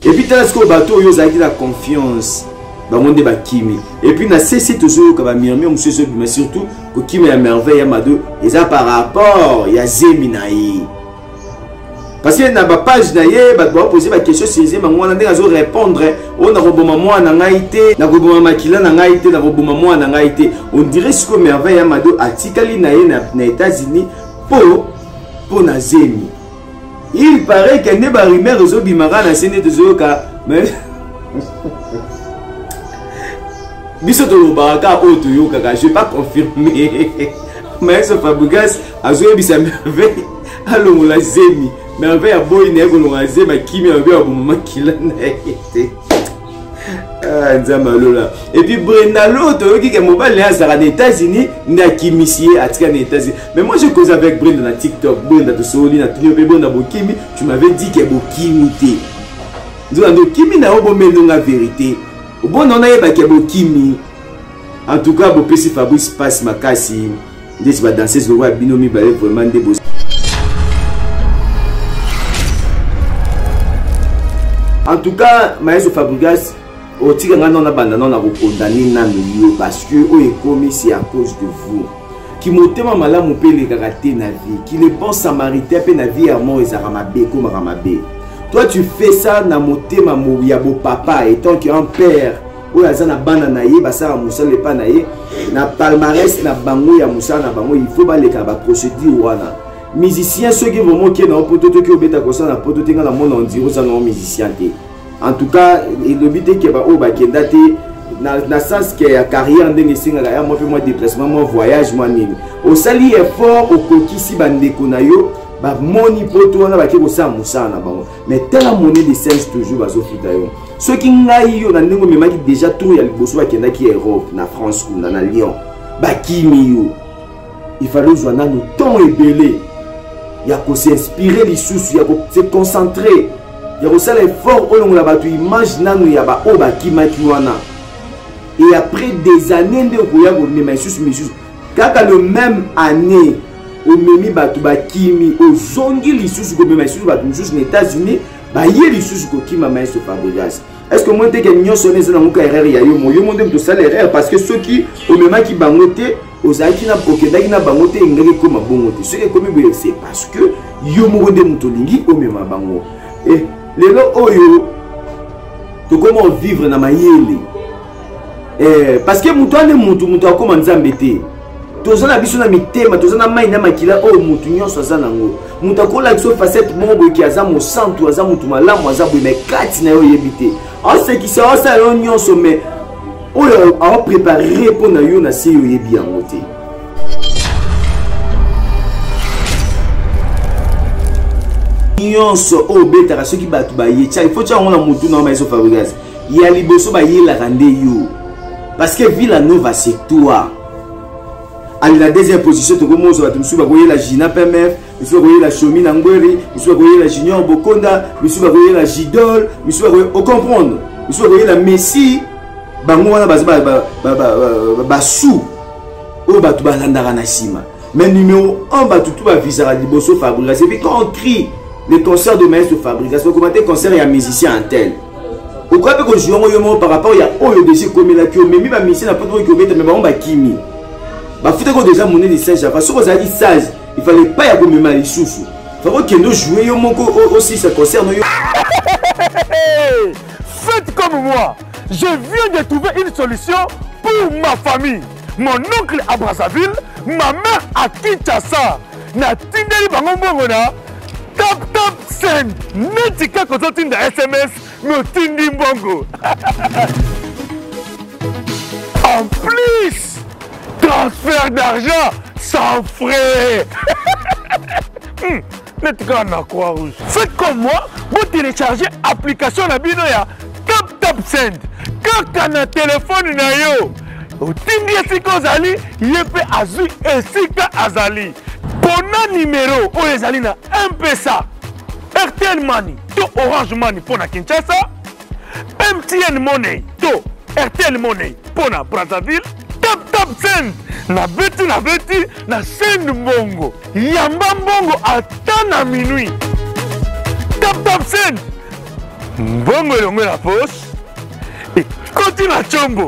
Et puis t'as ce que bateau yo zaki la confiance ba monde ba kimi. Et puis na cessé toujours que ba murmure monsieur ce mais surtout que kimi ya merveille ya mado et ça par rapport ya Zeminaï. Parce que na ba page na ye ba poser ba question sur Zema on a ndenge répondre on a roboma moi na ngaité na roboma makila na ngaité na roboma moi na ngaité on dirait ce que merveille ya mado atikali na ye na États-Unis pour na Zemi. Il paraît que ne ba rumeur zo bimara na sene de ka mais biso to baraka auto yo kaka je pas confirmer mais ce Fabregas azo bisa merveille allô la Zemi merveille a boy ne ko la Zemi kimi a bien bon makila na été ah nzamalola et puis Brenda l'autre qui est mobile les azara des États-Unis na kimisier à tika des États-Unis mais moi je cause avec Brenda na TikTok Brenda de Soli na Tino pe Brenda Bokimi tu m'avais dit que Bokimi te donc Kimi na obo melo la vérité bon on a yeba que Bokimi en tout cas bo pesi Fabrice passe makasi des va danser sur le binomi balé vraiment des beaux. En tout cas maestro Fabregas au tigre non abandonné condamné na milieu parce que o est commis c'est à cause de vous qui motema malamu pe le karaté na vie qui le bon samaritain pe na vie à mort et zaramabe comme ramabe toi tu fais ça na motema mo ya bo papa étant qu'un père o ya zana bana na ye basa musa le pa na ye na palmarès na bango ya musa na bango il faut ba le ka ba procédure wana musicien ceux qui vraiment qui na poto to ki obeta ko ça na poto tinga na monde on dit ça non musicien té. En tout cas, il le but que ba o ba kendate na sens que ya carrière ndenge singa ya moi déplacement moi voyage moi nini. Au sali effort au kokisi bandeko na yo ba moni poto wana ba ke ko sa musana bango. Mais tellement monnaie de sens toujours ba zo futa yo. Ceux qui ngai yo na ndenge memaki déjà tout ya liboso ba kendaki Europe na France ou na Lyon. Ba kimi yo. Il fallait jouer na nous temps et belé. Ya ko s'inspirer les sous ya ko se concentrer. Il y a aussi l'effort où on a image nanu ya ba oba kimaki wana et après des années de koya ko mema isusu kaka le même année au memi batu ba kimi au zongi lisusu ko mema isusu batu lisusu aux États-Unis ba ye lisusu ko kima maestro Fabregas. Est-ce que moi te que nyo sonné ça na muka erreur ya yo monde de ça l'erreur parce que ceux qui au mema ki bangote ozaki na pokedaki na bangote ngeke koma bongote ceux qui komi c'est parce que yo mo de mutolingi au mema bango et les gens oyo to comment vivre na mayele parce que mutuane mutu akoma nzambe te tozana biso na mitema tozana mai na makila o mutu nyonso azana ngo mutu akola biso facette mombo ki aza mo santu aza mutu malamu aza boye mais kati na yo yebite en ce qui ça ça yo nyonso mais oyo a préparer pour na yo na se yo yebi yango te. Nyonso o betaka soki batu ba ye il faut on a mutu na maestro Fabregas ya liboso ba ye la rande yo parce que Villanova c'est toi à la deuxième position to komo so batu musu ba koyela Gina PMF musu ba koyela Chomi na Ngweri musu ba koyela Junior Bokonda musu ba koyela Gidol musu ba koyela o comprendre musu ba koyela Messi bango wana ba sou o batu ba landaka na sima mais numéro 1 batu tout ba visera liboso Fabregas et puis quand on crie les concerts de maestro Fabregas, vous commenter concert, il y a un musicien en tel. Vous croyez que je joue par rapport à Oyo de chez Komela qui mais même musicien n'a pas de qui mais bon bah Kimi. Bah faut que déjà monnaie de Saint parce que vous avez dit sage, il fallait pas y avoir même les sous. Faut que nous jouions yo moko aussi ce concert nous. Faites comme moi. Je viens de trouver une solution pour ma famille. Mon oncle à Brazzaville, ma mère à Kinshasa. Na tindeli bango mbongo na Tap send netika kozotinda SMS no tindi mbongo. En plus, transfert d'argent sans frais. Netika na Croix-Rouge. Faites comme moi, vous téléchargez l'application na bino ya Tap send. Kaka na téléphone na yo. Tindi esika ozali, yepe azui esika azali. Pona numéro o ezali na M-Pesa, RTL Money to Orange Money pour na Kinshasa, MTN Money to RTL Money pour na Brazzaville, Tap send na beti na send mbongo, yamba mbongo ata na minuit. Tap send mbongo elongo na poche ekoti na chombo.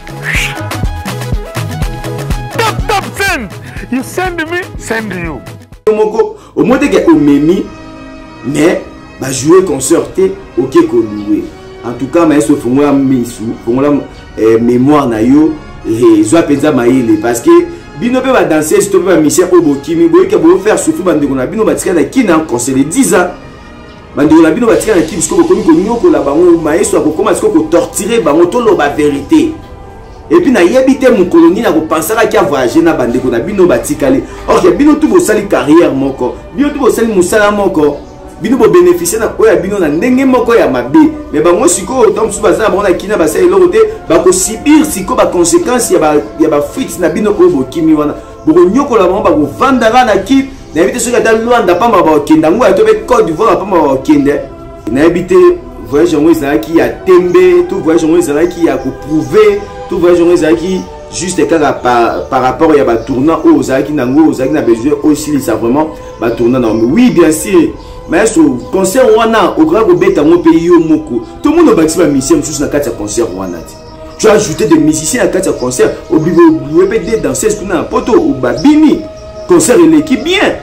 Tap send. You send me, send you. Au moins que omemi mais ba jouer concerté OK ko louer. En tout cas maestro fongola misu, fongola mémoire na yo et zo apenza maile parce que bino pe ba danser stop ba mission obokimi boye ke bo faire souffle bande ko na bino ba tika na kina conseil de 10 ans. Bande ko na bino ba tika na kina ko komi ko nyoko la bango maestro akokoma ko torturer bango to lo ba vérité. Et puis na yebite mon colonie na ko pensera ki a voyager na bande ko na bino ba tikale. OK, bino tout bo sali carrière moko. Bino tout bo sali musala moko. Bino bo bénéficier na ko ya bino na ndenge moko ya mabe. Mais bango siko donc sou baza bango na kina ba sali lokote ba ko subir siko ba conséquences ya ba fuite na bino ko bo kimi wana. Bo nyoko la bango ba ko vandara na ki na yebite so ka ta Luanda pa ma ba kenda ngo ya to be Côte d'Ivoire pa ma ba kenda. Na yebite voyage ngo ezala ki ya tembe, tout voyage ngo ezala ki ya ko prouver. Tout voyage qui juste par rapport à tournant aux qui n'a besoin aussi ça vraiment tournant. Oui bien sûr mais ce concert wana au grand beta mon pays au moko tout le monde va bâtir mission sous na carte concert wana tu as ajouté des musiciens à carte concert obligé répéter danser ce qu'on a poto ou babini concert l'équipe bien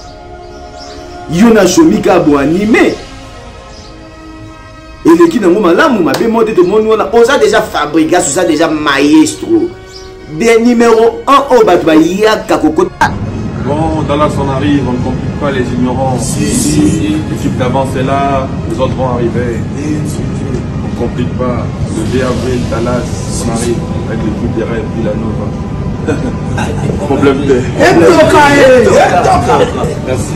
yona chomika bo animé. Et l'équipe de Moumalamu m'a demandé de mon nom. On a déjà fabriqué, on a déjà maestro. Des numéros 1 au Batouaya Kakoko. Bon, Dallas on arrive, on ne complique pas les ignorants. Si. L'équipe d'avance est là, les autres vont arriver. On ne complique pas. Le 2 avril, Dallas, on arrive avec l'équipe des rêves, Villanova. Problème de. Merci.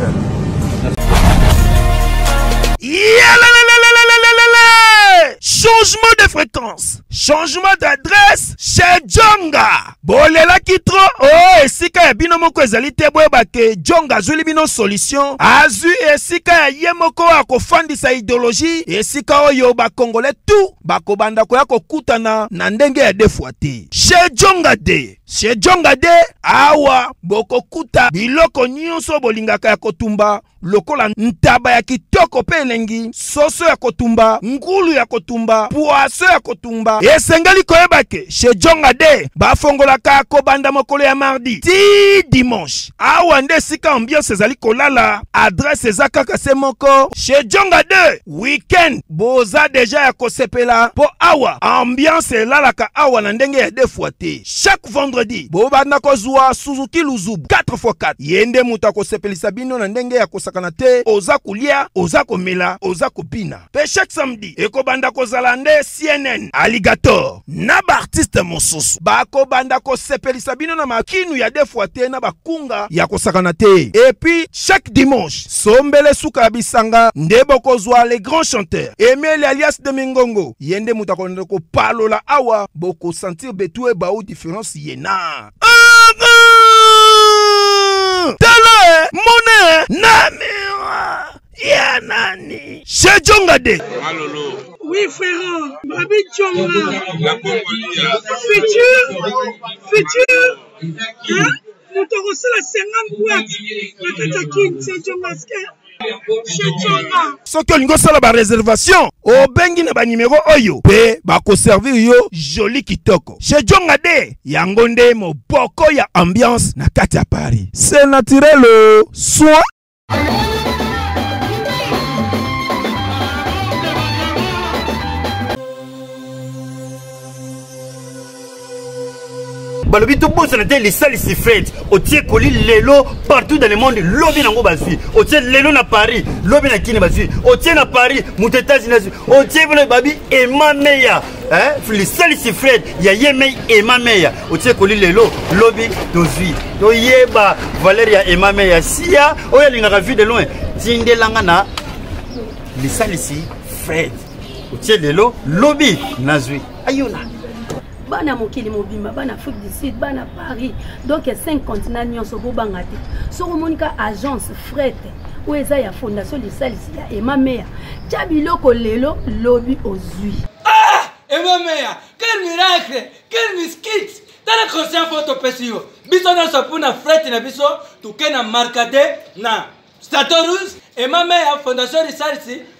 Changement de fréquence, changement d'adresse chez Djonga. Bolela kitro, oh, esika ya bino moko ezali te boyeba ke Djonga azuli bino solution. Azu esika ya ye moko akofandisa idéologie, esika oyo ba Congolais tout bakobanda koya kokutana na ndenge ya defwa te. Chez Djonga de. Chez Djonga de awa bokokuta biloko nyonso bolingaka ya kotumba lokola ntaba ya kitoko pe elengi, soso ya kotumba, ngulu ya kotumba, poaso ya kotumba. Esengeli koyeba ke chez Djonga de bafongolaka kobanda mokolo ya mardi ti dimanche. Awa nde sika ambiance ezali kolala, adresse eza kaka se moko. Chez Djonga de weekend boza deja ya kosepela po awa ambiance elalaka awa na ndenge ya defwa te. Chaque vendredi bobanda kozwa Suzuki Luzubu 4x4 yende muta kosepelisa bino na ndenge ya kosakana te, oza kulia, oza komela, oza kopina. Pe chaque samedi ekobanda kozala nde CNN Alligator na ba artiste mosusu bakobanda kosepelisa bino na makinu ya defwa te na bakunga ya kosakana te. Et puis chaque dimanche sombele suka bisanga nde bokozwa les grands chanteurs Emile alias de Mingongo yende muta konde ko palola awa boko sentir betue ba ou différence yena. Tala mone namira ya nani chez Djonga de. Malolo. Oui frère, Babi Djonga. La Congolia. Futur. Hein? Nous te recevons la 50 boîtes. La Katakin, c'est Djonga. Soki olingo sala ba réservation obengi na ba numéro oyo pe bako servir yo joli kitoko. Chez Djonga de yango nde moboko ya ambiance na kati ya Paris. C'est naturel soit Balobi to bosa na te les salles si fêtes. Otie koli lelo partout dans le monde. Lobi nango bazui. Otie lelo na Paris. Lobi na kini bazui. Otie na Paris. Mouteta zinazu. Otie bolo babi ema meya. Hein? Les salles si fêtes. Ya yemei ema meya. Otie koli lelo. Lobi dozui. To yeba Valeria ema meya. Siya. Oya lingaka vu de loin. Tinde langa na. Les salles si fêtes. Otie lelo. Lobi nazui. Ayona. Bana mokili mobimba bana Afrique du Sud bana Paris donc 5 continents nyonso bobanga te soko monika agence fret ou eza ya fondation de salisi ya Emma Meya tia biloko lelo lobi ozui. Emma Meya, quel miracle, quel miskit. Tala conscient photo pesio biso na sapuna fret na biso tukena markade na Statorus Emma Meya fondation de salisi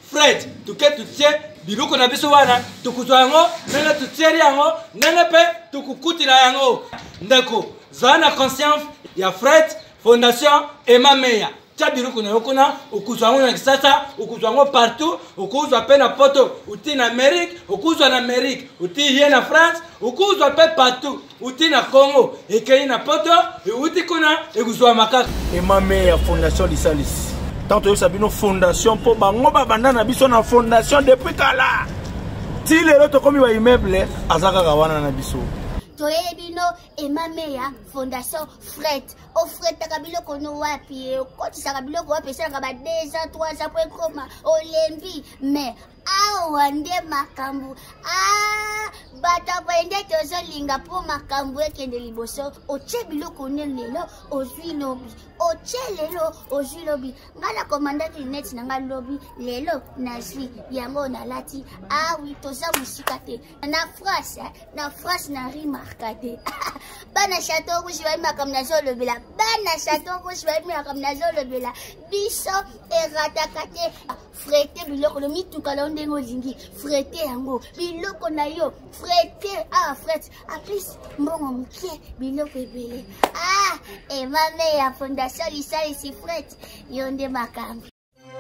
Fred tuke tutie biloko na biso wana tukuzwa yango ndenge tutieri yango ndenge mpe tukukutila yango ndeko zala na conscience ya Fred Fondation Emma Meya tia biloko na yo kuna okuzwa yango na Kisasa okuzwa yango partout okuzwa mpe na poto uti na Amérique okuzwa na Amérique uti ye na France okuzwa mpe partout uti na Congo ekei na poto uti kuna ekuzwa makaka Emma Meya Fondation Lisalis tant que sabino fondation pour bango babanda na biso na fondation depuis kala ti lelo to komi ba immeuble azaka kawana na biso toyebino Emma Meya Fondation Fred o Fred takabilo kono wapi koti sakabilo ko wapi sanga ba 2 ans 3 ans pour koma olembi mais awa nde makambu bata bende tozo linga po makambu ekende liboso oche biloko ne lelo ozwi lobi oche lelo ozwi lobi ngala komandaki net na nga lobi lelo nazwi yango na lati oui toza musika te na France na rimarka te bana chateau rouge ba makam na zolo bela bana chateau rouge ba makam na zolo bela biso erataka te frete biloko lo mituka lo ndengo zingi frete yango biloko na yo frete frete apis mbongo mkie biloko ebele Emma Meya Fondation Lisalis frete yonde makambi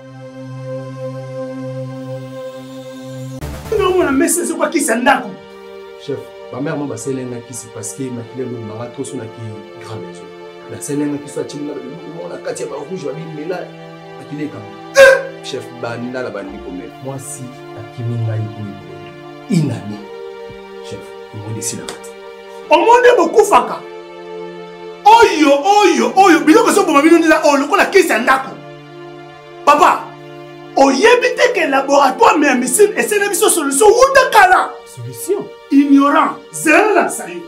non na message kwa kisa ndako chef ma mère m'a selenga kisi parce que ma kile lo mara to sona ki grand maison la selenga kisi atinga na kati ya ba rouge ba bimela akile kama chef banda la bandi comme moi si akiminga yiko une année chef il me décide la carte au monde beaucoup faka oyo biloko so boma bino ndila o lokola kisi ndako papa oyebi te que laboratoire mais médecine et c'est la solution ou de kala solution ignorant zela sayo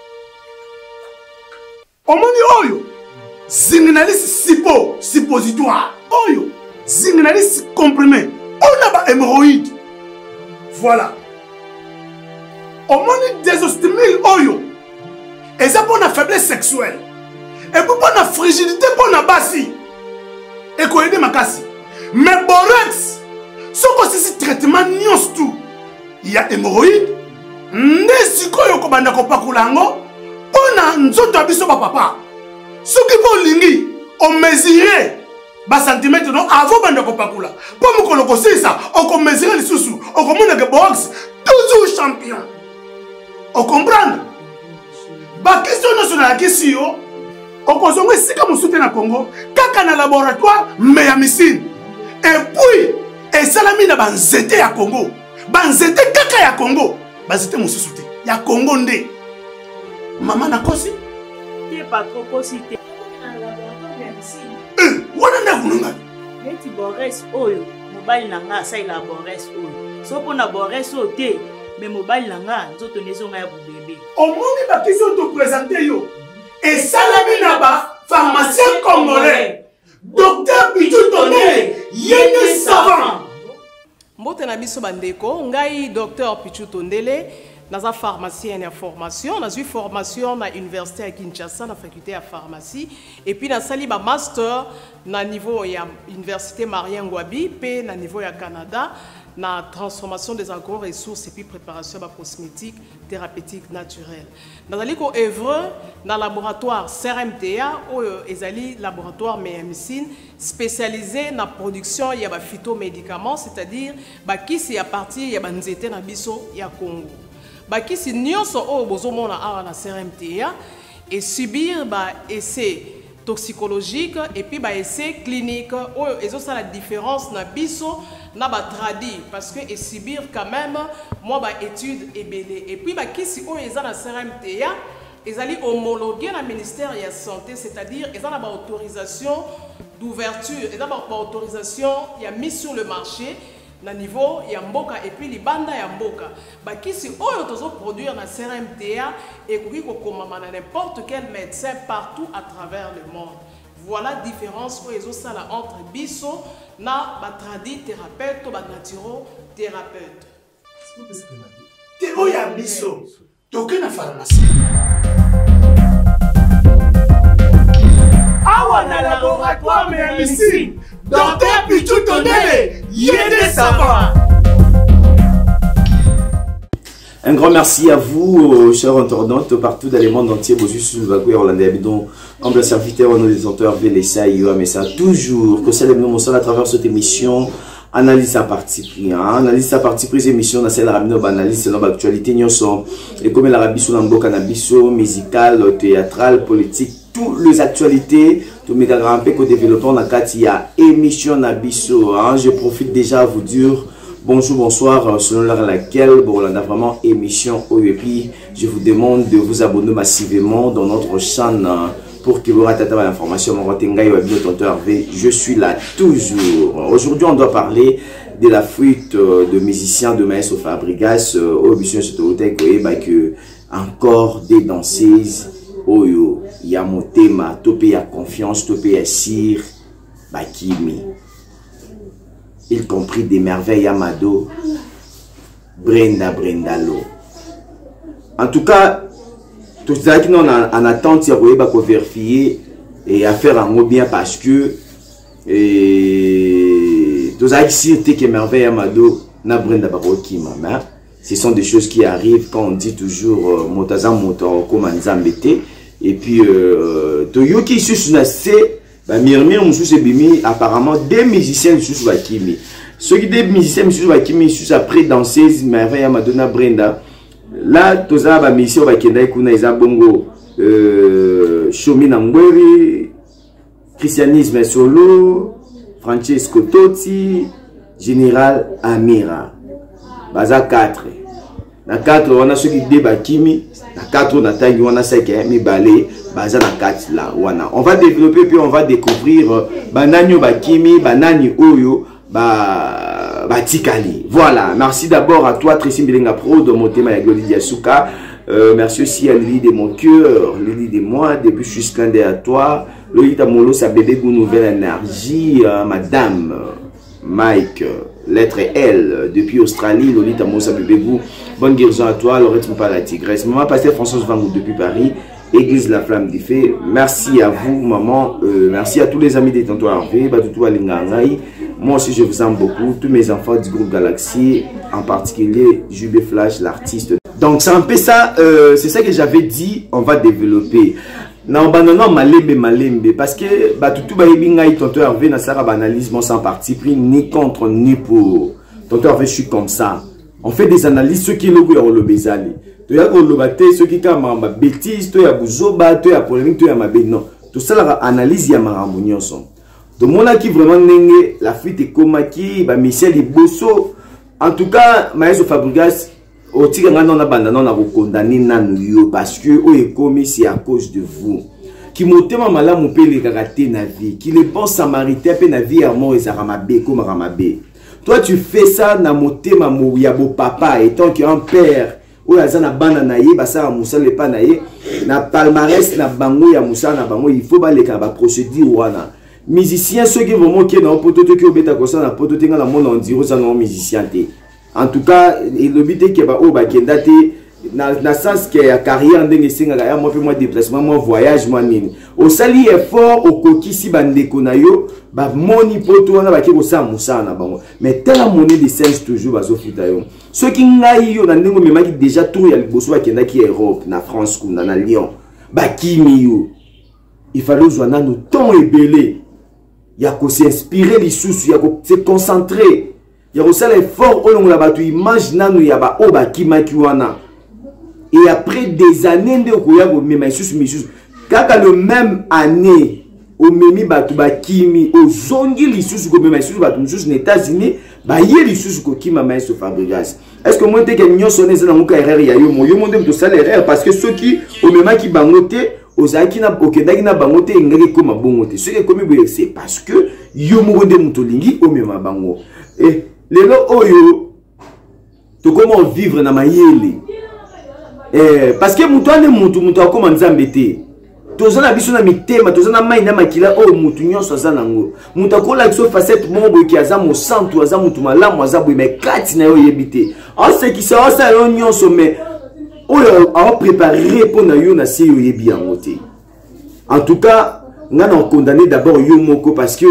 omoni oyo signaliste suppositoire oyo signaliste comprimé on a ba hémorroïde voilà omoni désostimule oyo et ça pour la faiblesse sexuelle et pour la frigidité pour la basi et quoi aider makasi mais borex ce que c'est traitement nyos tout il y a hémorroïde ndesikoyo ko banda ko pakulango pona nzoto abiso ba papa soki po lingi o mesurer ba centimètre non avant banda ko pakula po mukolo ko sisa o ko mesurer lisusu o ko mona ke box toujours champion o comprendre ba question nationale question o ko zongo sika musute na Congo kaka na laboratoire mais ya missile et puis et salami na banzete ya Congo banzete kaka ya Congo bazete mususu te ya Congo nde mama na kosi te pas trop kosi te wana nda kununga neti Boris oyo mobali nanga sai la Boris oyo so pona Boris o te mais mobali nanga nzoto nezonga ya bubebe omoni ba kiso to présenter yo et salami na ba pharmacien congolais docteur Pichu Tondele yene savant mbote na biso bandeko ngai docteur Pichu Tondele naza pharmacien ya formation nazwi formation na université ya Kinshasa na faculté ya pharmacie et puis nasali ba master na niveau ya université Marien Ngouabi pe na niveau ya Canada na transformation des agro-ressources et puis préparation de cosmétiques thérapeutiques naturelles. Dans le œuvre dans le laboratoire CRMTA, ou ezali laboratoire médecine spécialisé dans la production de phytomédicaments, c'est-à-dire qui c'est à partir de banzete na biso ya Congo. Qui c'est nyonso o bozomona awa na CRMTA et subir essai toxicologique et puis essai clinique ou ça la différence na biso na ba tradi parce que et subir quand même moi étude et belé et puis qui si o eza na CRMTA ils allaient homologuer le ministère de la santé c'est-à-dire ils ont la autorisation d'ouverture ils ont la autorisation il y a mis sur le marché na niveau ya mboka et puis libanda ya mboka qui si oyo tozo produire na CRMTA et koki ko komama na n'importe quel médecin partout à travers le monde. Voilà la différence entre biso na ba tradi thérapeute ou ba naturo thérapeute. Te oya biso toke na pharmacie. Awa na laboratoire médecine Docteur Pichou Tondele, Yéné Savoir. Un grand merci à vous, chers internautes, partout dans le monde entier. Bonjour, je suis Bagoué, Hollandais, Abidon, humble serviteur, nos détenteurs, Vélessa, Yoa, mais ça, toujours, que célèbre mon sol à travers cette émission. Analyse à partie pris, analyse à partie prise émission, dans celle la analyse selon l'actualité, nous sommes, et comme la rabisso, dans le musical, théâtral, politique, toutes les actualités, tout mes grands peu développement, dans il y a émission Nabisso, je profite déjà à vous dire, bonjour, bonsoir, selon l'heure à laquelle, bon, on a vraiment émission et puis je vous demande de vous abonner massivement dans notre chaîne pour que vous ratez l'information. Je suis là toujours. Aujourd'hui, on doit parler de la fuite de musiciens de Maestro Fabregas au mission que encore des danseuses oyo ya motema topé ya confiance topé ya sir bakimi, y compris des merveilles Amado, Brenda Lo. En tout cas, tout ça qui nous en attente, c'est de vérifier et à faire un mot bien parce que tout ça qui sait que merveille Amado na Brenda Bakima, ce sont des choses qui arrivent quand on dit toujours Motazam Moto comme Nzambete et puis Toyo qui sur na c'est Mirmir Moussou Bimi, apparemment des musiciens Moussou Bakimi. Ceux qui des musiciens Moussou Bakimi, Moussou après danseuse, merveille Madonna Brenda. Là, tous les musiciens Bakenda Kuna Isa Bongo, Shomi Nangweri, Christianisme Solo, Francesco Totti, Général Amira. Baza 4. Na 4, on a ceux qui Bakimi. Na 4, on a Tangi, on a 5, mais balé. Baza na 4 là. On va développer puis on va découvrir Bananyo Bakimi, Banani Oyo, Batikali. Voilà. Merci d'abord à toi, Tracy Mbilenga Pro, de mon thème avec Loli Diasuka. Merci aussi à Lili de mon cœur, Lili de moi. Depuis, je suis scandé à toi. Loli Tamolo, ça bébé pour nouvelle énergie. Madame Mike, lettre L, depuis Australie. Loli Tamolo, ça bébé vous. Bonne guérison à toi. Lorette Mpa la Tigresse. Maman Pasteur Françoise Vangou depuis Paris. Église La Flamme du Feu. Merci à vous, maman. Merci à tous les amis des Tonton Harvey. Batoutou Alingangaï. Moi aussi, je vous aime beaucoup. Tous mes enfants du groupe Galaxy, en particulier Jubé Flash, l'artiste. Donc, c'est un peu ça. C'est ça que j'avais dit. On va développer. Non, malembe. Parce que Batoutou Baïbingaï, Tonton Harvey, n'a pas d'analyse, sans parti pris, ni contre, ni pour. Tonton Harvey, je suis comme ça. On fait des analyses, ceux qui le goûtent, le bezali. Tu as le ceux qui ont des bêtises, tu as des tu as polémique, tu as des non. Tout ça, l'analyse, il y a des son. Donc, moi, qui vraiment n'est la fuite est comme qui, Michel Bosso. En tout cas, Maestro Fabregas, au tigre, on a condamné Nanuyo parce que, c'est à cause de vous. Qui m'a malade, mon père, les karaté, na vie. Qui les bons samaritains, na vie, à mort, et à Ramabé, comme Ramabé. Toi, tu fais ça, na moté, ma mouyabo papa, étant qu'il y a un père. Ou ya zana bana na ye basa musa le pa na ye na palmarès na bango ya musa na bango il faut ba le ka ba procédure wana musicien ceux qui vraiment qui na poto to ki obeta ko ça na poto tenga na monde on dit ça non musicien té en tout cas le but est que ba o ba kenda té na sens que ya carrière ndenge singa ya moi moi déplacement moi voyage moi nini au sali effort au kokisi bandeko na yo ba moni poto wana ba ki ko sa musa na bango mais telle monnaie de sens toujours ba zo futa yo. Ceux qui n'ont pas déjà tout le bosso qui est Europe, na France, na Lyon, il fallait jouer nous temps et belé. Il y a qu'à s'inspirer les sous, il y a qu'à se concentrer. Il y a aussi l'effort où on a battu image nanu il y a ba oba kimakiwana. Et après des années de koya même sous kaka le même année au memi batu bakimi au zongi les sous ko même sous batu sous aux États-Unis. Bah hier les sous ko kima Maestro Fabregas. Est-ce que moi t'es que nyo sonné ça dans mon carrière ya yo mo monde to salaire parce que ceux qui au même qui bangote aux aki na okenda ki na bangote ngaki koma bongote ceux qui comme c'est parce que yo mo de mutolingi au même bango et lelo oyo to comment vivre na mayele parce que mutu akoma nzambete tozana biso na mitema tozana mai na makila o mutu nyonso azana ngo mutu akola kiso facette mongo ki aza mo santu aza mutu malamu aza boye mais kati na yo yebite en ce qui ça ça yo nyonso mais oyo a préparer pour na yo na se yo yebi yango te. En tout cas ngana condamné d'abord yo moko parce que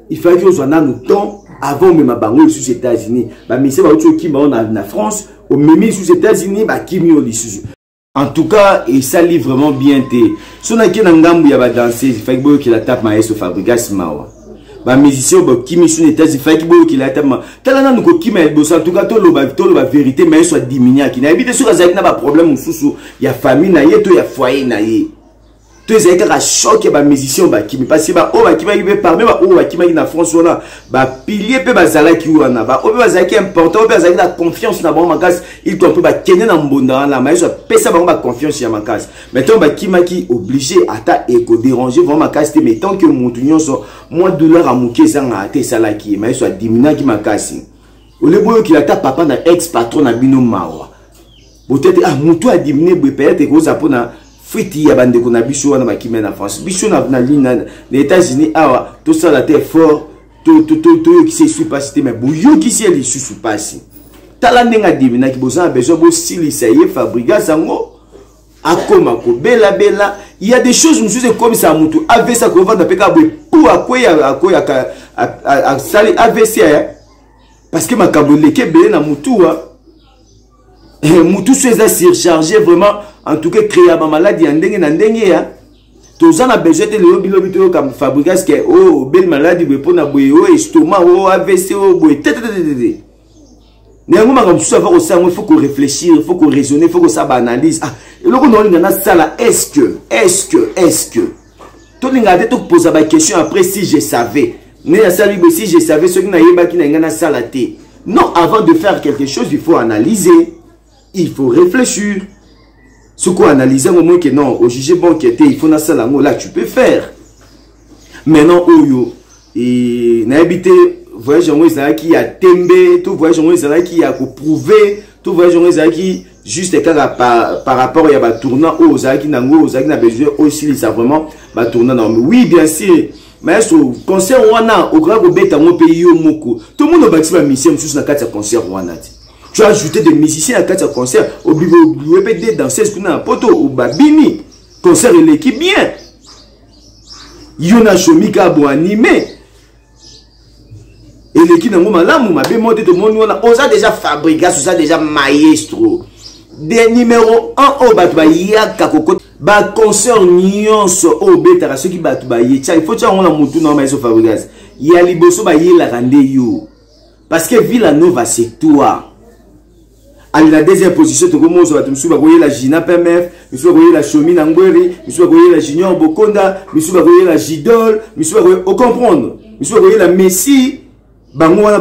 il fallait que soit dans temps avant même bango sous États-Unis ba mise ba oki ba na France au même sous États-Unis ba kimi au sous. En tout cas, et ça lit vraiment bien té. Son a qui na ngambu ya ba danser, il fallait que la tape Maestro Fabregas Mawa. Ba musicien ba kimi sous États-Unis, il fallait que la tape ma. Tala na ko kimi bossa en tout cas to lo ba vérité mais soit diminué qui na habite sur azaki na ba problème sous ya famille na ye to ya foyer na ye. Tu es un choc et ba musicien qui me passe ba o ba qui va parmi ba o ba qui na France là ba pilier pe ba zala ki wana ba o ba zala ki important ba zala la confiance na ba makas il doit pe ba kenye na mbonda la mais ça pesa ba confiance ya makas maintenant ba qui obligé ata eko déranger vraiment makas te mais tant que montunyo so moi douleur à mouké zanga te sala ki mais ça dimina ki makasi o le boyo ki ata papa na ex patron na bino mawa peut-être ah mutu a diminuer peut-être ko za pona Fiti ya bande ko na biso wana bakime na France biso na ligne les États-Unis awa tout ça la terre fort tout qui se suit pas mais bouyo qui se li sous passer talandenga divina ki boza besoin bo style ça y est Fabregas sango akoma ko bela il y a des choses nous comme ça mutu avec ça ko vendre peka bo pour akoya a sali AVC parce que makambo leke bele na mutu mutu soit surchargé vraiment. En tout cas, créer ma maladie en dengue na dengue ya. Tous en a besoin de l'obilo comme Fabregas que oh belle maladie pour na boye oh estomac oh AVC oh boye tete. Néanmoins comme tout ça il faut qu'on réfléchisse, il faut qu'on raisonne, il faut qu'on s'analyse. Ah, et là on a ça là est-ce que tout le monde te pose la question après si je savais. Mais ça lui si je savais ce qui n'a pas qui n'a ça la tête. Non, avant de faire quelque chose, il faut analyser. Il faut réfléchir. Ce qu'on analyse au moment que non, au juger bon qui était, il faut na ça là tu peux faire. Maintenant oyo et na habité voyage en Israël qui a tembe, tout voyage en Israël qui a prouvé, tout voyage en Israël qui juste par rapport à ba tournant aux Israël qui n'a besoin aussi ça vraiment ba tournant non mais oui bien sûr. Mais ce concert wana au grand beta mon pays au moko. Tout le monde va bâtir mission sous na carte concert wana. Tu as ajouté des musiciens à 4 concerts, au des danseuses qui n'ont pas au babini. Concert et l'équipe bien. Yona Shomika bo animé. Et l'équipe n'a pas m'a bien monté tout le monde. On a déjà Fabregas, on a déjà Maestro. Des numéros 1 au Batoubaïa Kakoko. Ba concert nyonso au beta ceux qui Batoubaïa. Il faut que tu aies un moutou dans Maestro Fabregas. Il y a Liboso Baye la rande yo. Parce que Villanova c'est toi. À la deuxième position, tu commences à voir la Gina PMF, tu vas voir la Chomi Nangweri, tu vas voir la Junior Bokonda, tu vas voir la Gidol, tu vas voir, au comprendre, tu vas voir la Messi, Bangwana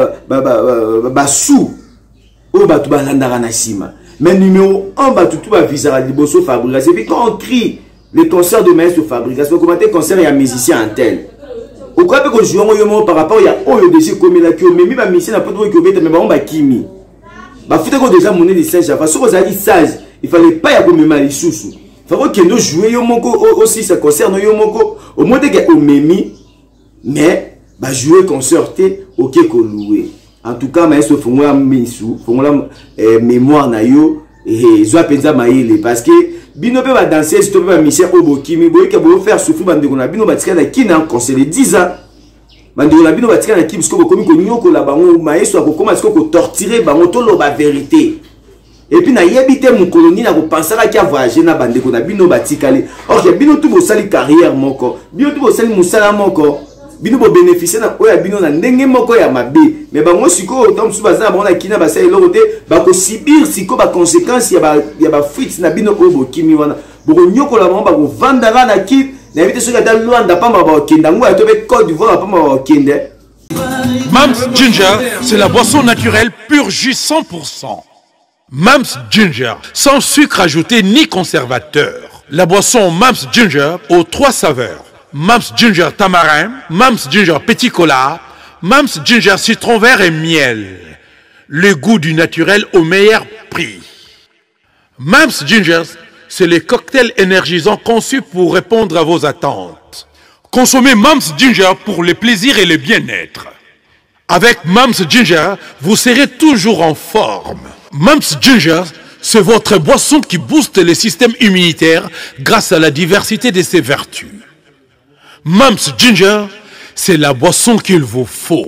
Basou, au Batouba Landaranasima. Mais numéro 1, tu vas viser à Liboso Fabregas. Et puis quand on crie les concerts de Maestro Fabregas, on commenter concert et un musicien en tel. Au cas où je joue par rapport à Oyo déjà comme il a que mais ma mission n'a pas de que mais on va Kimi. Bah faut que déjà monnaie de Saint-Java. Si vous avez sage, il fallait pas y avoir même les sous. Il faut que nous jouions moko aussi ça concerne yo moko au moins que au memi mais bah jouer concerter OK ko louer. En tout cas Maestro fongola misu, fongola mémoire na yo et zo penza maile parce que bino pe ba danser to pe ba mission obokimi boy ke bo faire souffrir bande ko na bino ba tika na kina conseil 10 ans. Bande ko na bino ba tika na kim sko komi ko nyoko la bango Maestro akokoma sko ko torturer bango to lo ba vérité. Et puis na yebite mon colonie na ko pensera ki a voyager na bande ko na bino ba tikali. OK bino tout bo sali carrière moko. Bino tout bo sali musala moko. Bino bo bénéficier na oya bino na ndenge moko ya mabe. Mais bango siko tom su baza bango na kina ba sali lokote ba ko subir siko ba conséquences ya ba fuite na bino obo kimi wana. Bo nyoko la bango ba ko vandala na kit. Na yebite so ka ta luanda pa ba kenda ngo ya to be Côte d'Ivoire pa ba kende. Mams Ginger, c'est la boisson naturelle pur jus 100%. Mams Ginger, sans sucre ajouté ni conservateur. La boisson Mams Ginger aux 3 saveurs. Mams Ginger tamarin, Mams Ginger petit cola, Mams Ginger citron vert et miel. Le goût du naturel au meilleur prix. Mams Ginger, c'est les cocktails énergisants conçus pour répondre à vos attentes. Consommez Mams Ginger pour le plaisir et le bien-être. Avec Mams Ginger, vous serez toujours en forme. Mams Ginger, c'est votre boisson qui booste le système immunitaire grâce à la diversité de ses vertus. Mams Ginger, c'est la boisson qu'il vous faut.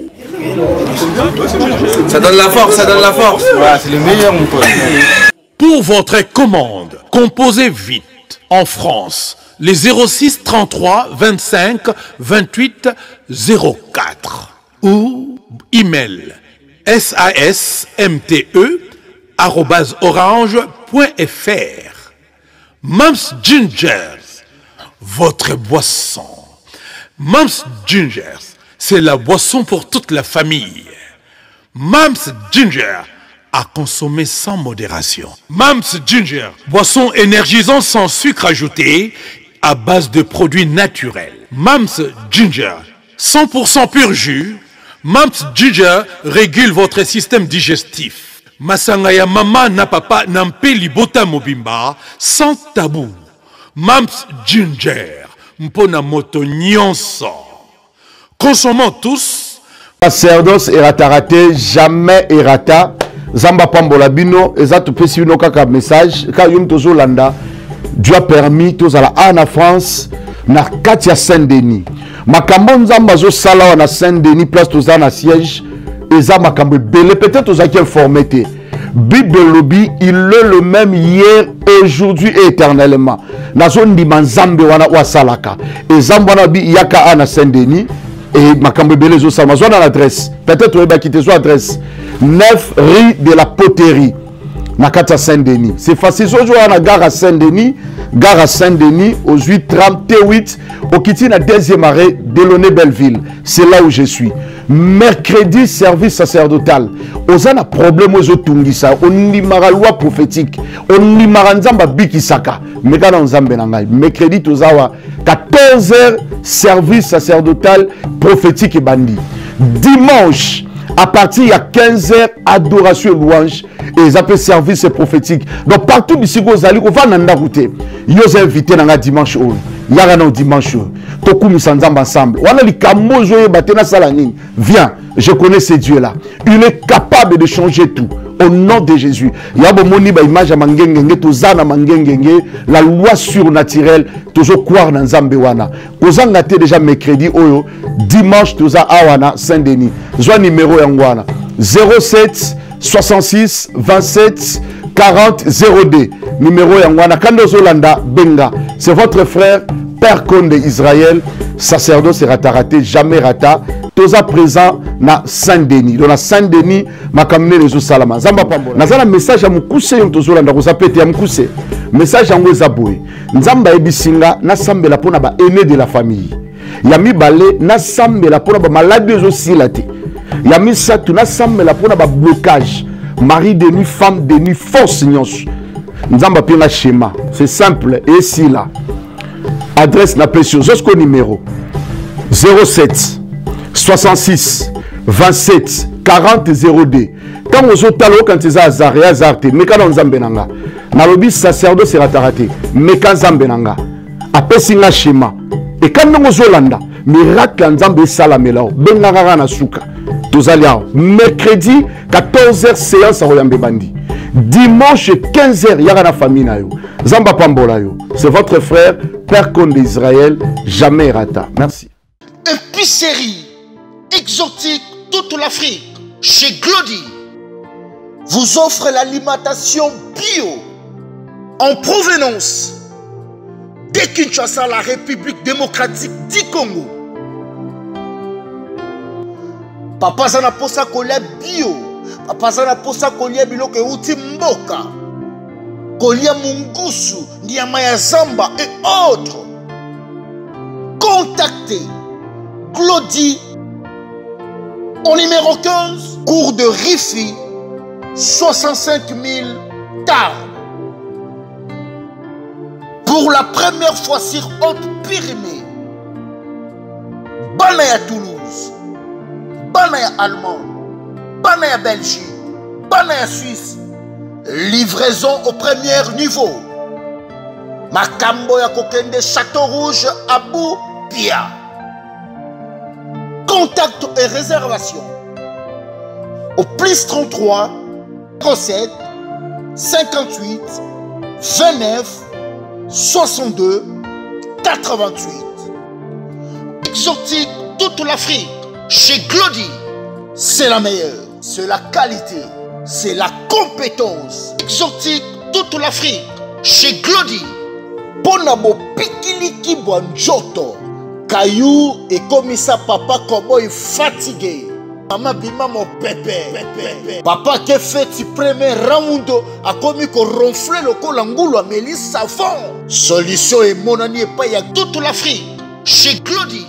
Ça donne la force, ça donne la force. Ouais, c'est le meilleur, mon pote. Pour votre commande, composez vite en France les 06 33 25 28 04 ou email sasmte@orange.fr. Mams Gingers, votre boisson. Mams Gingers, c'est la boisson pour toute la famille. Mams Ginger, à consommer sans modération. Mams Ginger, boisson énergisante sans sucre ajouté, à base de produits naturels. Mams Ginger, 100% pur jus. Mams Ginger régule votre système digestif. Masangaya mama na papa nampe libota mobimba sans tabou. Mams Ginger, mpona moto nyonso. Consommons tous. Sacerdoce erata jamais erata. Zamba pambola bino ezatu pesi bino kaka message ka yum tozo landa. Dieu a permis tous à la en France na Katia Saint-Denis. Makambo nzamba zo sala na Saint-Denis place toza na siège eza makambo belé peut-être aux qui informé te. Bible lobby il est le même hier aujourd'hui et éternellement. Na zone di manzambe wana wa salaka. Ezamba na bi yaka na Saint-Denis et makambo belé zo sala zone l'adresse. Peut-être on va quitter son adresse. 9 rue de la Poterie. Nakata Saint-Denis. C'est facile. Aujourd'hui, on a gare à Saint-Denis. Gare à Saint-Denis, aux 8h38. Au Kiti, la deuxième arrêt, Delaunay Belleville. C'est là où je suis. Mercredi, service sacerdotal. On a un problème aux Otungisa. On y mara loi prophétique. On y mara nzamba bikisaka. Mais quand on zambe nangai. Mercredi, tozawa 14h, service sacerdotal prophétique et bandit. Dimanche, à partir de 15h, adoration et louange, et ils appellent service prophétique. Donc partout ici, vous allez, on va dans route. Ils ont invité dans dimanche. Il y a un dimanche. Toku Misanzamba ensemble. On a les Kamozo Batena Salani. Viens, je connais ce Dieu-là. Il est capable de changer tout. Au nom de Jésus. Il y a une image à Mangengenge, Tozana Mangengenge, la loi surnaturelle, toujours croire dans Zambewana. Kozanga déjà mercredi, Oyo, dimanche, Toza Awana, Saint-Denis. Joie numéro Yangwana 07 66 27 40 0D. Numéro Yangwana, Kandozolanda Benga. C'est votre frère, Père Conde Israël, sacerdoce raté, jamais rata. Toza présent na Saint-Denis. Dans la Saint-Denis, ma kamine les salama. Zamba pambola. Nazala message à mukuse yon tozo landa kozapete ya mukuse. Message à ngweza boy. Nzamba ebisinga na sambela pona ba aîné de la famille. Yami balé na sambela pona ba maladie zo silate. Yami satu na sambela pona ba blocage. Mari de nuit, femme de nuit, force nyonso. Nzamba pina schéma. C'est simple et si là. Adresse na pression. Jusqu'au numéro 07 66 27 40 0D. Quand vous êtes allé quand ils ont azarté, mais quand on zambenanga, na lobi sacerdoce sera raté, mais quand zambenanga, après singa schéma. Et quand nous zolanda, miracle nzambe salamelao, benanga na suka. Tozalia mercredi 14h séance à Royambe Bandi. Dimanche 15h y'a la famille na yo. Zamba pambola yo. C'est votre frère Père Conde d'Israël, jamais rata. Merci. Épicerie exotique toute l'Afrique chez Glody vous offre l'alimentation bio en provenance de Kinshasa, la République démocratique du Congo. Papa zana posa kolia bio, papa zana posa kolia biloko euti mboka, kolia mungusu, nyama ya zamba et autres. Contactez Glody au numéro 15, cours de Rifi, 65 000 Tarbes. Pour la première fois sur Haute-Pyrénées, Banaya Toulouse, Banaya Allemagne, Banaya Belgique, Banaya Suisse, livraison au premier niveau. Makambo ya Kokende Château Rouge, Abou Pia. Contact et réservation au plus 33 07 58 29 62 88. Exotique toute l'Afrique. Chez Glody, c'est la meilleure, c'est la qualité, c'est la compétence. Exotique toute l'Afrique. Chez Glody, Bonabo Pikiliki Bonjoto. Caillou et comme ça, papa Cowboy fatigué. Maman bima mon pépé. Papa qui fait du premier round a commis qu'on ronfle le col angoulou à Mélis savon. Solution et mon ami et pas y a toute l'Afrique. Chez Glody.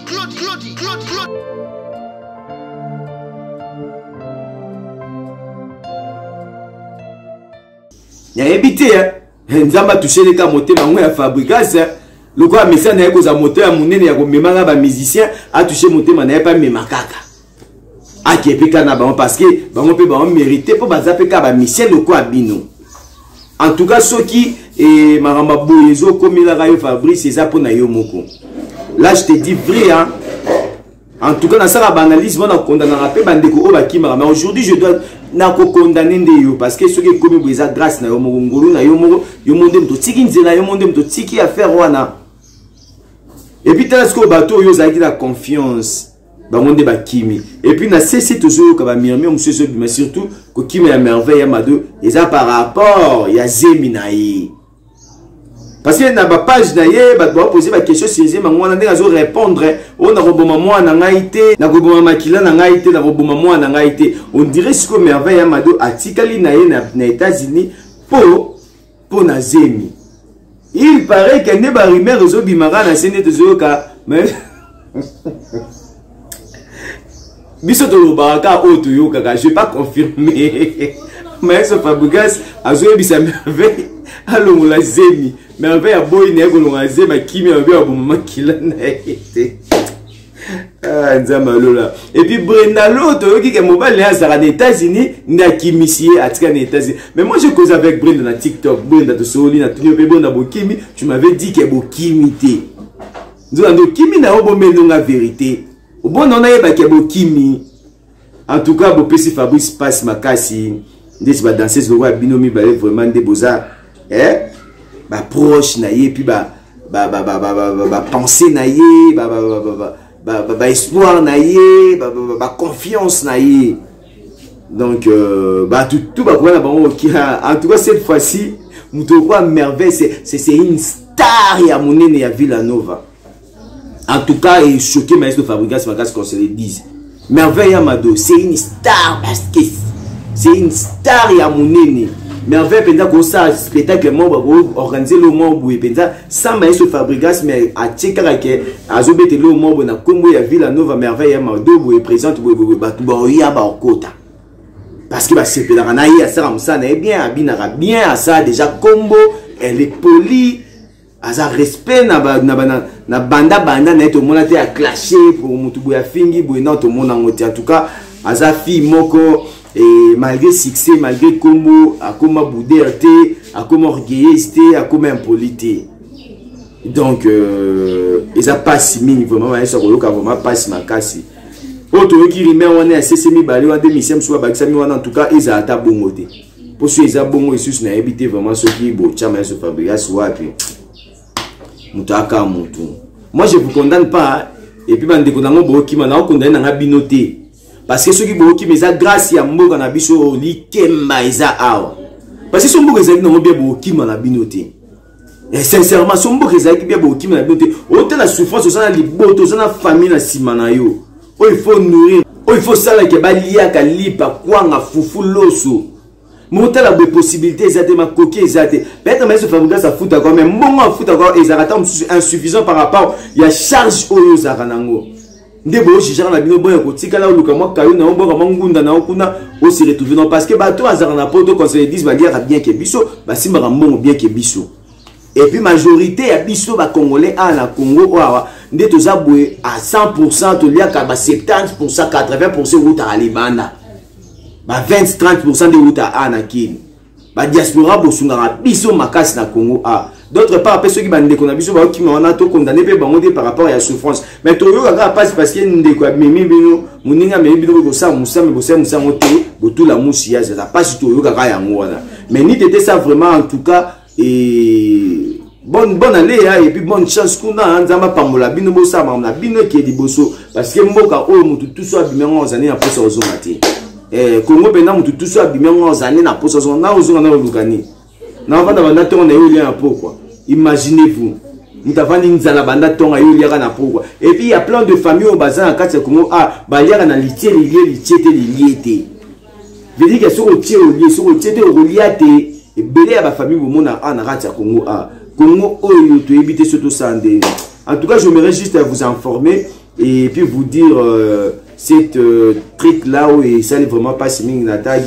Il y a habité, Nzamba touché les cas moté mango ya fabrication. Le quoi mais ça n'a pas moté à mon nez ya ko memanga ba musicien a touché moté mana pas memakaka. A qui est na ba parce que ba on peut ba mériter pour ba zapper ka ba Michel le quoi bino. En tout cas ceux qui et maramba boyezo comme il a rayo Fabrice ça pour na yo moko. Là je te dis vrai hein. En tout cas dans ça la analyse on a condamné rapé bandeko o ba kimara mais aujourd'hui je dois na ko condamner ndeyo parce que ceux qui comme boyeza grâce na yo moko ngolu na yo moko yo monde mto tiki nzela yo monde mto tiki affaire wana. Et puis t'as ce que bateau yo zaki la confiance ba monde ba kimi et puis na cessé toujours ka ba mirmi monsieur mais surtout ko kimi ya merveille ya mado eza par rapport ya zeminayi. Parce que na ba page na ye ba poser ba question sur mango na ndenge zo répondre on a roboma moi na ngaité na roboma makila na ngaité na roboma moi na ngaité on dirait ce que merveille ya mado atikali na ye na États-Unis pour na zemi. Il paraît que ne ba rumeur zo bimara na sene to ka mais biso to baraka oto yo kaka je vais pas confirmer mais ce Fabregas azo bisa merveille allo la zemi merveille a boy ne ko longa zema kimi a bien bon makila na été ah nzama lola et puis Brenda Loto qui est mobile là ça aux États-Unis na kimisier atika na États-Unis mais moi je cause avec Brenda na TikTok Brenda to soli na tunyo pe bonda bokimi tu m'avais dit que bokimité nzo kimi na obo melonga vérité bon on a yeba ke bokimi en tout cas bo pesi Fabrice passe makasi ndesi ba danseuse ba binomi ba vraiment des beaux-arts ba proche na ye puis ba penser na ye ba espoir na ye ba confiance na ye donc ba tout ba quoi en tout cas cette fois-ci muto quoi merveille c'est une star ya monene ya Villanova. En tout cas, il choqué maestro Fabregas Makas qu'on se le dise. Merveille Amado, c'est une star parce que c'est une star ya monene. Merveille pendant qu'on ça spectacle organisé le membre et pendant sans maestro Fabregas mais à tcheka que azobete le membre na Congo ya Villanova Merveille Amado et présente ya ba okota. Parce que ba c'est pendant na ya ça ramsa na bien abinara bien à ça déjà combo elle est polie. Aza respect na banda na to mona te a clasher pour mutu boya fingi boya to mona ngoti en tout cas aza fille moko et malgré succès malgré combo akoma bouderte akoma orgueilliste akoma impolité donc ils a pas si mini vraiment ça ko vraiment pas si makasi auto qui rime wana CCMI bali wa demisem so ba kisami wana en tout cas ils a ata bongote pour ceux ils a bongo isus na habité vraiment ceux qui bo chama so Fabregas wapi. Moi je vous condamne pas et puis bande condamne boki mana condamne na binoté parce que ceux qui boki mais ça grâce ya mboka na biso li kemba isa awa parce que son mboka ezali na bien boki mana binoté et sincèrement son mboka ezali bien boki mana binoté autant la souffrance ça na liboto ça na famille na simana yo o il faut nourrir o il faut ça là que balia kalipa kwanga fufu loso monter la possibilité exactement coquille exactement peut-être mais ce Fabregas ça fout encore mais bon fout encore exactement insuffisant par rapport il y a charge au zaranango ndebo jijara na bino boya kotika la luka moi kayo na obo kama ngunda na okuna o se retrouver non parce que bato azarana poto conseiller 10 va dire bien que biso ba simba mbongo bien que biso et puis majorité ya biso ba congolais à la Congo oawa nde tozabwe à 100% to lia ka ba 70% 80% route à Libanda. 20-30% de route à Anakin. La diaspora bosunga biso makasi na Congo a. D'autre part, après ceux qui bandent qu'on a biso ba qui m'ont to condamné par rapport à la souffrance. Mais to yo ga passe parce que ndeko mimi bino muninga me bino ko sa musa me bosa musa moté botu la musia ça pas to yo ga ya ngwana. Mais ni tete ça vraiment en tout cas et bonne année et puis bonne chance kuna nzamba pamola bino bosa na bino ki liboso parce que mboka o mutu tout soit bimengo zani na posa ozo mati Congo pena mutu tout soit bimengo zani na posa ozo na ozo na lukani na vanda banda tonga na yo lien pourquoi imaginez-vous mutavani nzala banda tonga yo lien na pourquoi et puis il y a plein de familles au bazin à kati Congo ba lien na litié lié veut dire que sur le tiers au lié et belé à la famille au monde na kati Congo Congo, tu éviter surtout ça. En tout cas, je me juste à vous informer et puis vous dire cette truc là où ça n'est vraiment pas si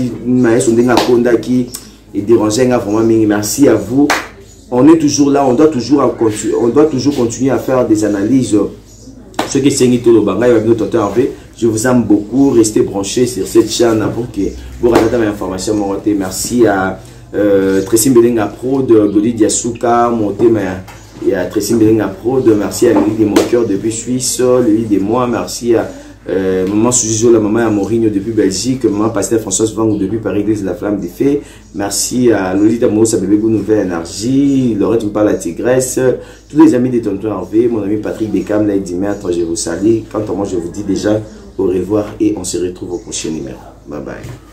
qui est dérangé vraiment. Merci à vous. On est toujours là, on doit toujours continuer à faire des analyses. Ce qui est tout le bagage, je vous aime beaucoup. Restez branchés sur cette chaîne pour que vous regardez mes informations. Merci à Tracy Mbelenga Pro de Godi Diasuka, monté et à Tracy Mbelenga Pro de merci à Louis de mon cœur depuis Suisse, Louis de moi, merci à maman Sujizo, la maman à Mourinho depuis Belgique, maman Pasteur Françoise Vang depuis Paris, l'église de la Flamme des Fées, merci à Lolita Moussa Bébé Gou Nouvelle Énergie, Laurette me parle la Tigresse, tous les amis des Tontons Hervé, mon ami Patrick Beckham, là il dit maître, je vous salue, quant à moi je vous dis déjà au revoir et on se retrouve au prochain numéro. Bye bye.